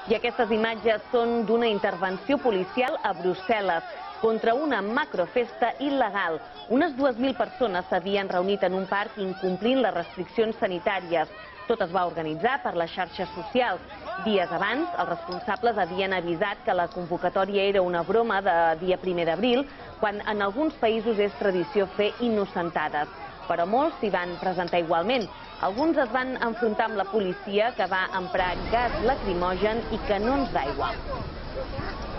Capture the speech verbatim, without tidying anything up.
I aquestes imatges són d'una intervenció policial a Brussel·les contra una macrofesta il·legal. Unes dues mil persones s'havien reunit en un parc incomplint les restriccions sanitàries. Tot es va organitzar per les xarxes socials. Dies abans, els responsables havien avisat que la convocatòria era una broma de dia primer d'abril, quan en alguns països és tradició fer innocentades. Però molts s'hi van presentar igualment. Alguns es van enfrontar amb la policia, que va emprar gas lacrimogen i canons d'aigua.